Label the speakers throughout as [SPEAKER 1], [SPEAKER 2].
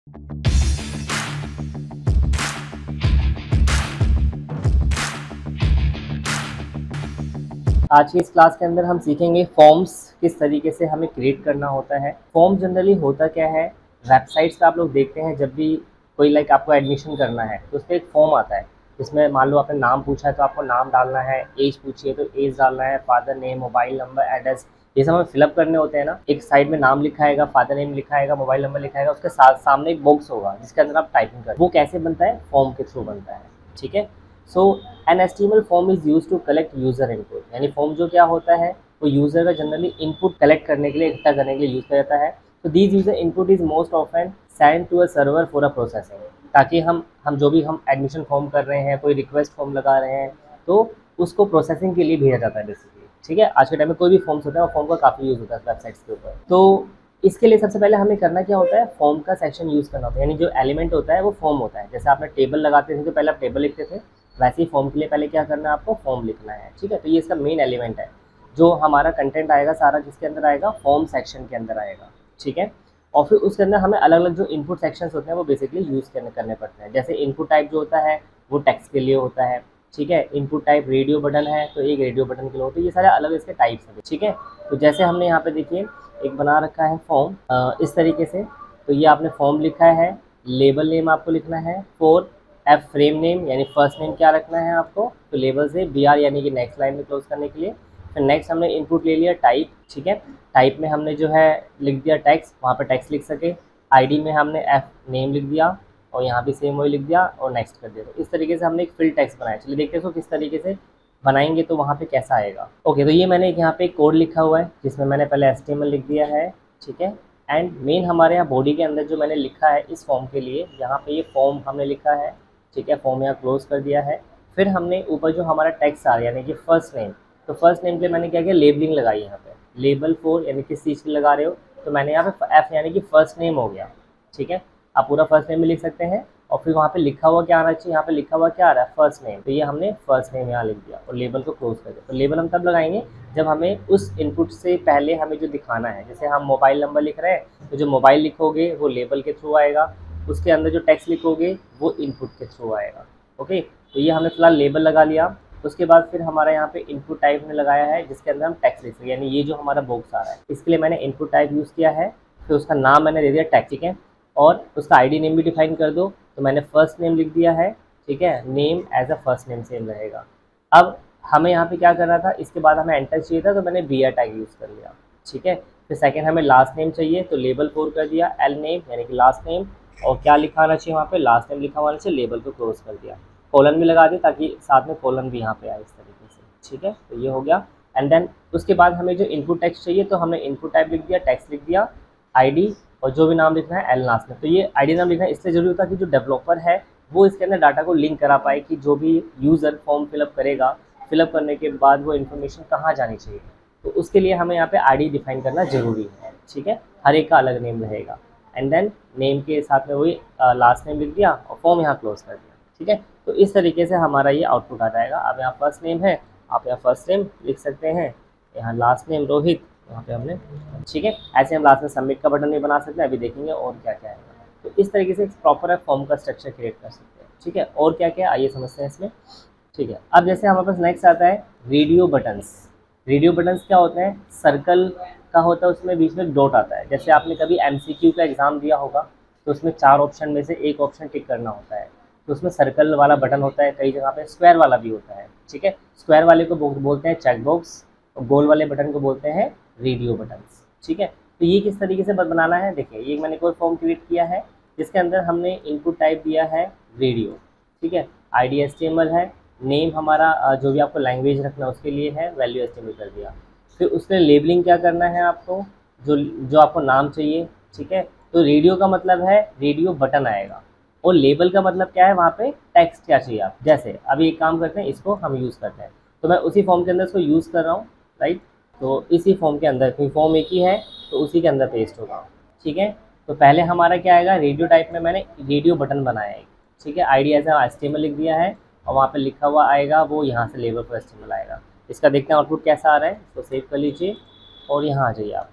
[SPEAKER 1] आज की इस क्लास के अंदर हम सीखेंगे फॉर्म्स किस तरीके से हमें क्रिएट करना होता है। फॉर्म जनरली होता क्या है, वेबसाइट्स पे आप लोग देखते हैं जब भी कोई लाइक आपको एडमिशन करना है तो उस पर एक फॉर्म आता है जिसमें मान लो आपने नाम पूछा है तो आपको नाम डालना है, एज पूछी है तो एज डालना है, father name, mobile number, address, ये सब हमें फिलअप करने होते हैं ना। एक साइड में नाम लिखा है, फादर नेम लिखा है, मोबाइल नंबर लिखा है, उसके साथ सामने एक बॉक्स होगा जिसके अंदर आप टाइपिंग कर, वो कैसे बनता है, फॉर्म के थ्रू बनता है। ठीक है। So an HTML form is use to collect user input, यानी फॉर्म जो क्या होता है वो यूजर का जनरली इनपुट कलेक्ट करने के लिए, इकट्ठा करने के लिए यूज किया जाता है। तो these user input is most often send to a server for a processing, ताकि हम जो भी हम एडमिशन फॉर्म कर रहे हैं, कोई रिक्वेस्ट फॉर्म लगा रहे हैं तो उसको प्रोसेसिंग के लिए भेजा जाता है बेसिकली। ठीक है। आज के टाइम में कोई भी फॉर्म्स होता है वो फॉर्म का काफ़ी यूज़ होता है वेबसाइट्स के ऊपर। तो इसके लिए सबसे पहले हमें करना क्या होता है, फॉर्म का सेक्शन यूज़ करना होता है, यानी जो एलिमेंट होता है वो फॉर्म होता है। जैसे आपने टेबल लगाते थे तो पहले आप टेबल लिखते थे, वैसे ही फॉर्म के लिए पहले क्या करना है, आपको फॉर्म लिखना है। ठीक है। तो ये इसका मेन एलिमेंट है, जो हमारा कंटेंट आएगा सारा किसके अंदर आएगा, फॉर्म सेक्शन के अंदर आएगा। ठीक है। और फिर उसके अंदर हमें अलग अलग जो इनपुट सेक्शंस होते हैं वो बेसिकली यूज़ करने पड़ते हैं। जैसे इनपुट टाइप जो होता है वो टेक्स्ट के लिए होता है। ठीक है। इनपुट टाइप रेडियो बटन है तो एक रेडियो बटन के लिए होता है। ये सारे अलग इसके टाइप्स हैं। ठीक है। तो जैसे हमने यहाँ पे देखिए एक बना रखा है फॉर्म इस तरीके से। तो ये आपने फॉर्म लिखा है, लेबल नेम आपको लिखना है, फोर एफ फ्रेम नेम यानी फर्स्ट नेम क्या रखना है आपको, तो लेबल से बी आर यानी कि नेक्स्ट लाइन में क्लोज करने के लिए। फिर नेक्स्ट हमने इनपुट ले लिया टाइप। ठीक है। टाइप में हमने जो है लिख दिया टेक्स्ट, वहाँ पे टेक्स्ट लिख सके। आईडी में हमने एफ नेम लिख दिया और यहाँ भी सेम वही लिख दिया और नेक्स्ट कर दिया। तो इस तरीके से हमने एक फिल टेक्स्ट बनाया। चलिए देखते हैं इसको किस तरीके से बनाएंगे तो वहाँ पे कैसा आएगा। ओके, तो ये मैंने यहाँ पे एक कोड लिखा हुआ है जिसमें मैंने पहले एचटीएमएल लिख दिया है। ठीक है। एंड मेन हमारे यहाँ बॉडी के अंदर जो मैंने लिखा है इस फॉर्म के लिए, यहाँ पे ये फॉर्म हमने लिखा है। ठीक है। फॉर्म यहाँ क्लोज कर दिया है। फिर हमने ऊपर जो हमारा टेक्स्ट आ रहा है यानी कि फर्स्ट नेम, तो फर्स्ट नेम के लिए मैंने क्या किया, लेबलिंग लगाई यहाँ पे, लेबल फोर यानी किस चीज़ की लगा रहे हो, तो मैंने यहाँ पे एफ यानी कि फर्स्ट नेम हो गया। ठीक है। आप पूरा फर्स्ट नेम भी लिख सकते हैं और फिर वहाँ पे लिखा हुआ क्या आना चाहिए, यहाँ पे लिखा हुआ क्या आ रहा है, फर्स्ट नेम, तो ये हमने फर्स्ट नेम यहाँ लिख दिया और लेबल को क्लोज कर दिया। तो लेबल हम तब लगाएंगे जब हमें उस इनपुट से पहले हमें जो दिखाना है, जैसे हम मोबाइल नंबर लिख रहे हैं तो जो मोबाइल लिखोगे वो लेबल के थ्रू आएगा, उसके अंदर जो टेक्स्ट लिखोगे वो इनपुट के थ्रू आएगा। ओके, तो ये हमने फिलहाल लेबल लगा लिया। उसके बाद फिर हमारा यहाँ पे इनपुट टाइप ने लगाया है जिसके अंदर हम टेक्स्ट लिख सकें, यानी ये जो हमारा बॉक्स आ रहा है इसके लिए मैंने इनपुट टाइप यूज़ किया है। फिर उसका नाम मैंने दे दिया टेक्स्ट। ठीक है। और उसका आईडी नेम भी डिफाइन कर दो, तो मैंने फर्स्ट नेम लिख दिया है। ठीक है। Name as a first name same रहेगा। अब हमें यहाँ पे क्या करना था, इसके बाद हमें एंटर चाहिए था तो मैंने बी आर टैग यूज़ कर लिया। ठीक है। फिर सेकंड हमें लास्ट नेम चाहिए तो लेबल फोर कर दिया, एल नेम यानी कि लास्ट नेम, और क्या लिखा आना चाहिए वहाँ पे, लास्ट नेम लिखा होना चाहिए, लेबल को क्लोज कर दिया, कॉलन भी लगा दिया ताकि साथ में कॉलन भी यहाँ पे आए इस तरीके से। ठीक है। तो ये हो गया। एंड देन उसके बाद हमें जो इनपुट टेक्स्ट चाहिए तो हमने इनपुट टाइप लिख दिया, टेक्स्ट लिख दिया, आईडी और जो भी नाम लिखना है एल लास्ट में। तो ये आईडी नाम लिखना है इसलिए जरूरी होता है कि जो डेवलपर है वो इसके अंदर डाटा को लिंक करा पाए कि जो भी यूज़र फॉर्म फिलअप करेगा, फिलअप करने के बाद वो इन्फॉर्मेशन कहाँ जानी चाहिए, तो उसके लिए हमें यहाँ पे आईडी डिफाइन करना जरूरी है। ठीक है। हर एक का अलग नेम रहेगा। एंड देन नेम के साथ में वही लास्ट नेम लिख दिया और फॉर्म यहाँ क्लोज कर दिया। ठीक है। तो इस तरीके से हमारा ये आउटपुट आ जाएगा। अब यहाँ फर्स्ट नेम है, आप यहाँ फर्स्ट नेम लिख सकते हैं, यहाँ लास्ट नेम रोहित, यहाँ पे हमने। ठीक है। ऐसे हम लास्ट में सबमिट का बटन भी बना सकते हैं, अभी देखेंगे और क्या क्या है। तो इस तरीके से एक प्रॉपर फॉर्म का स्ट्रक्चर क्रिएट कर सकते हैं। ठीक है। और क्या क्या आइए समझते हैं इसमें। ठीक है। अब जैसे हमारे पास नेक्स्ट आता है रेडियो बटन्स। रेडियो बटन्स क्या होते हैं, सर्कल का होता है, उसमें बीच में डॉट आता है। जैसे आपने कभी एमसीक्यू का एग्ज़ाम दिया होगा तो उसमें 4 ऑप्शन में से एक ऑप्शन टिक करना होता है, तो उसमें सर्कल वाला बटन होता है, कई जगह पे स्क्वायर वाला भी होता है। ठीक है। स्क्वायर वाले को बोलते हैं चेक बॉक्स और गोल वाले बटन को बोलते हैं रेडियो बटन्स। ठीक है। तो ये किस तरीके से बनाना है, देखिए ये मैंने कोई फॉर्म क्रिएट किया है जिसके अंदर हमने इनपुट टाइप दिया है रेडियो। ठीक है। आईडी एचटीएमएल है, नेम हमारा जो भी आपको लैंग्वेज रखना है उसके लिए है, वैल्यू एचटीएमएल कर दिया। फिर उसके लेबलिंग क्या करना है आपको, जो आपको नाम चाहिए। ठीक है। तो रेडियो का मतलब है रेडियो बटन आएगा और लेबल का मतलब क्या है, वहाँ पे टेक्स्ट क्या चाहिए आप। जैसे अभी एक काम करते हैं, इसको हम यूज़ करते हैं, तो मैं उसी फॉर्म के अंदर इसको यूज़ कर रहा हूँ, राइट। तो इसी फॉर्म के अंदर, क्योंकि फॉर्म एक ही है तो उसी के अंदर पेस्ट होगा। ठीक है। तो पहले हमारा क्या आएगा, रेडियो टाइप में मैंने रेडियो बटन बनाया है। ठीक है। आईडी एज एचटीएमएल लिख दिया है और वहाँ पे लिखा हुआ आएगा वो यहाँ से लेबल पर एचटीएमएल आएगा। इसका देखते हैं आउटपुट कैसा आ रहा है, तो सेव कर लीजिए और यहाँ आ जाइए आप।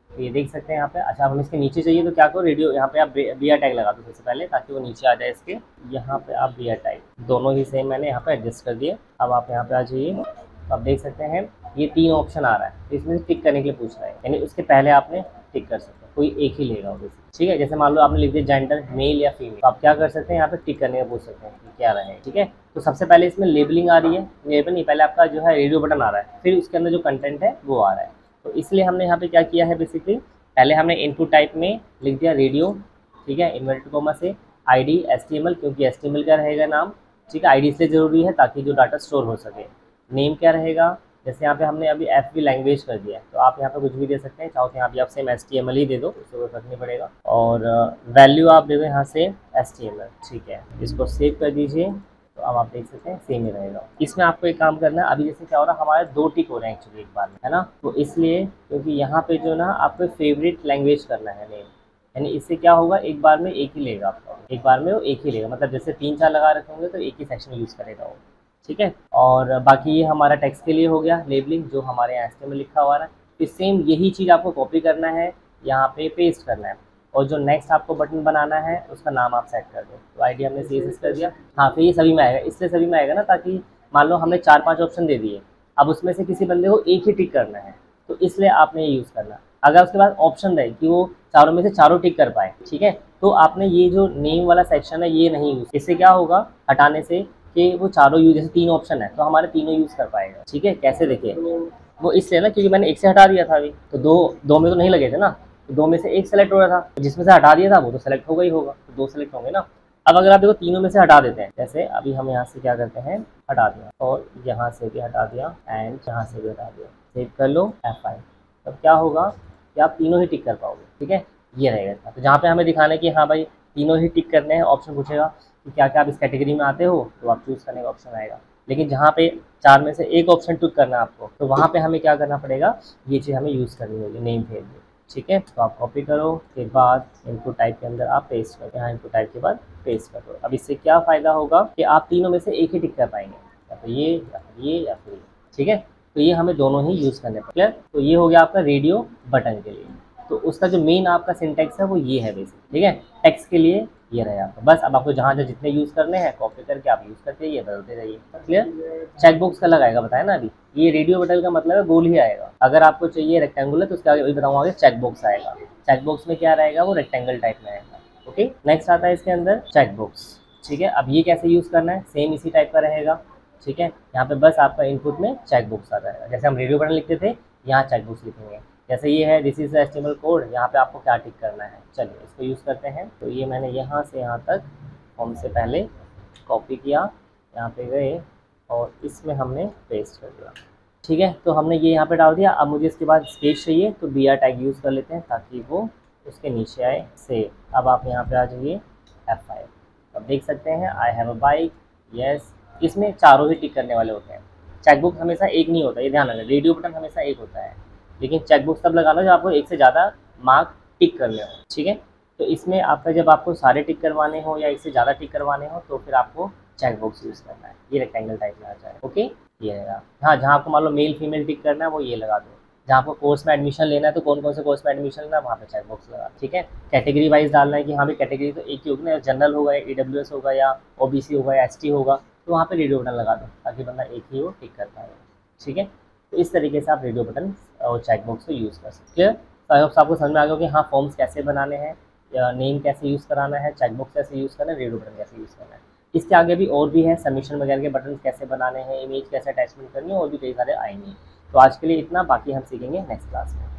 [SPEAKER 1] तो ये देख सकते हैं यहाँ पे। अच्छा, अब हम इसके नीचे चाहिए तो क्या करो, रेडियो यहाँ पे आप बी आर टैग लगा दो सबसे पहले, ताकि वो नीचे आ जाए इसके। यहाँ पे आप बी आर टैग दोनों ही सेम मैंने यहाँ पे एडजस्ट कर दिए। अब आप यहाँ पे आ जाइए, तो आप देख सकते हैं ये 3 ऑप्शन आ रहा है, तो इसमें से टिक करने के लिए पूछ रहा है, यानी उसके पहले आपने टिक कर सकते हैं, कोई एक ही लेगा वो। ठीक है, जैसे मान लो आपने लिख दिया जेंडर मेल या फीमेल, तो आप क्या कर सकते हैं यहाँ पे टिक करने का पूछ सकते हैं कि क्या रहे। ठीक है, तो सबसे पहले इसमें लेबलिंग आ रही है, लेबल नहीं, पहले आपका जो है रेडियो बटन आ रहा है, फिर उसके अंदर जो कंटेंट है वो आ रहा है। तो इसलिए हमने यहाँ पे क्या किया है, बेसिकली पहले हमने इनपुट टाइप में लिख दिया रेडियो, ठीक है, इन्वर्टेड कॉमा से ID HTML, क्योंकि HTML का रहेगा नाम। ठीक है, ID इसलिए ज़रूरी है ताकि जो डाटा स्टोर हो सके। नेम क्या रहेगा, जैसे यहाँ पे हमने अभी FB लैंग्वेज कर दिया है, तो आप यहाँ पे कुछ भी दे सकते हैं, चाहो तो यहाँ पे आप सेम HTML ही दे दो, उससे कोई फर्क नहीं पड़ेगा। और वैल्यू आप दे दो यहाँ से HTML। ठीक है, इसको सेव कर दीजिए, तो अब आप देख सकते हैं सेम ही रहेगा। इसमें आपको एक काम करना है, अभी जैसे क्या हो रहा है, हमारे 2 टिक हो रहे हैं एक्चुअली एक बार में, है ना। तो इसलिए क्योंकि यहाँ पे जो ना आपको फेवरेट लैंग्वेज करना है नेम, यानी इससे क्या होगा, एक बार में एक ही लेगा आपका, एक बार में वो एक ही लेगा, मतलब जैसे 3-4 लगा रखे होंगे तो एक ही सेक्शन यूज़ करेगा वो। ठीक है, और बाकी ये हमारा टेक्स्ट के लिए हो गया लेबलिंग, जो हमारे यहाँ HTML लिखा हुआ है। फिर सेम यही चीज़ आपको कॉपी करना है, यहाँ पे पेस्ट करना है, और जो नेक्स्ट आपको बटन बनाना है उसका नाम आप सेट कर दो। तो ID हमने CSS कर दिया। हाँ, फिर ये सभी में आएगा, इसलिए सभी में आएगा ना, ताकि मान लो हमने 4-5 ऑप्शन दे दिए, अब उसमें से किसी बंदे को एक ही टिक करना है, तो इसलिए आपने ये यूज़ करना। अगर उसके बाद ऑप्शन रहे कि वो चारों में से चारों टिक कर पाए, ठीक है, तो आपने ये जो नेम वाला सेक्शन है ये नहीं यूज़। इससे क्या होगा हटाने से कि वो चारों यूज, जैसे 3 ऑप्शन है तो हमारे तीनों यूज़ कर पाएगा। ठीक है, कैसे देखिए, वो इसलिए ना क्योंकि मैंने एक से हटा दिया था अभी, तो दो में तो नहीं लगे थे ना, तो 2 में से एक सेलेक्ट हो रहा था, जिसमें से हटा दिया था वो तो सेलेक्ट होगा ही होगा, तो 2 सेलेक्ट होंगे ना। अब अगर आप देखो तीनों में से हटा देते हैं, जैसे अभी हम यहाँ से क्या करते हैं, हटा दिया, और यहाँ से भी हटा दिया, एंड यहाँ से भी हटा दिया, सेव कर लो F5। तब क्या होगा कि आप तीनों ही टिक कर पाओगे। ठीक है, ये रहेगा। तो जहाँ पे हमें दिखाना है कि हाँ भाई तीनों ही टिक करने हैं, ऑप्शन पूछेगा कि क्या क्या आप इस कैटेगरी में आते हो, तो आप चूज़ करने का ऑप्शन आएगा। लेकिन जहाँ पे 4 में से एक ऑप्शन टिक करना है आपको, तो वहाँ पे हमें क्या करना पड़ेगा, ये चीज़ हमें यूज़ करनी होगी, नेम फील्ड में। ठीक है, तो आप कॉपी करो, फिर बाद इनपुट टाइप के अंदर आप पेस्ट करो, यहाँ इनपुट टाइप के बाद पेस्ट करो। अब इससे क्या फ़ायदा होगा कि आप तीनों में से एक ही टिक कर पाएंगे, या तो ये या फिर ये या फिर ये। ठीक है, तो ये हमें दोनों ही यूज़ करने पड़ेंगे। तो ये हो गया आपका रेडियो बटन के लिए। तो उसका जो मेन आपका सिंटेक्स है वो ये है बेसिक। ठीक है, टेक्स्ट के लिए ये रहे आपका। बस अब आपको जहाँ जहाँ जितने यूज़ करने हैं कॉपी करके आप यूज़ करते रहिए, बदलते रहिए। क्लियर। चेक बॉक्स का लगाएगा, बताया ना अभी, ये रेडियो बटन का मतलब है गोल ही आएगा। अगर आपको चाहिए रेक्टेंगुलर तो उसका वही बताऊँगा आगे, चेक बॉक्स आएगा। चेक बॉक्स में क्या रहेगा, वो रेक्टेंगल टाइप में आएगा। ओके, नेक्स्ट आता है इसके अंदर चेक बॉक्स। ठीक है, अब ये कैसे यूज़ करना है, सेम इसी टाइप का रहेगा। ठीक है, यहाँ पे बस आपका इनपुट में चेक बॉक्स आता है, जैसे हम रेडियो बटन लिखते थे यहाँ चेक बॉक्स लिखेंगे। जैसे ये है दिस इज HTML कोड, यहाँ पे आपको क्या टिक करना है। चलिए इसको यूज़ करते हैं। तो ये मैंने यहाँ से यहाँ तक फॉर्म से पहले कॉपी किया, यहाँ पे गए और इसमें हमने पेस्ट कर दिया। ठीक है, तो हमने ये यहाँ पे डाल दिया। अब मुझे इसके बाद स्पेस चाहिए तो BR टैग यूज़ कर लेते हैं ताकि वो उसके नीचे आए। सेव। अब आप यहाँ पे आ जाइए F5। अब देख सकते हैं I have a bike, yes. इसमें चारों ही टिक करने वाले होते हैं। चेकबुक हमेशा एक नहीं होता, ये ध्यान रखना। रेडियो बटन हमेशा एक होता है, लेकिन चेकबुक तब लगाना जब आपको एक से ज़्यादा मार्क टिक करने हो। ठीक है, तो इसमें आपका जब आपको सारे टिक करवाने हो या एक से ज़्यादा टिक करवाने हो तो फिर आपको चेकबॉक्स यूज़ करना है। ये रेक्टेंगल टाइप में आ जाए। ओके, ये रहेगा। हाँ, जहाँ आपको मान लो मेल फीमेल टिक करना है वो ये लगा दो। जहाँ आपको कोर्स में एडमिशन लेना है तो कौन कौन से कोर्स में एडमिशन लेना है वहाँ पे चेकबॉक्स लगा। ठीक है, कैटेगरी वाइज डालना है कि हाँ भाई कैटेगरी तो एक ही होगी ना, जनरल होगा या EWS होगा या OBC होगा या ST होगा, तो वहाँ पे रेडियो बटन लगा दो ताकि बंदा एक ही हो टिक कर पाए। ठीक है, तो इस तरीके से आप रेडियो बटन और चेकबॉक्स को यूज़ कर सकते हैं। तो आई होप आपको समझ में आ गया कि हाँ फॉर्म्स कैसे बनाने हैं, या नेम कैसे यूज़ कराना है, चेकबॉक्स कैसे यूज़ करना है, रेडियो बटन कैसे यूज़ करना है। इसके आगे भी और भी है, सबमिशन वगैरह के बटन कैसे बनाने हैं, इमेज कैसे अटैचमेंट करनी है, और भी कई सारे आएंगे। तो आज के लिए इतना, बाकी हम सीखेंगे नेक्स्ट क्लास में।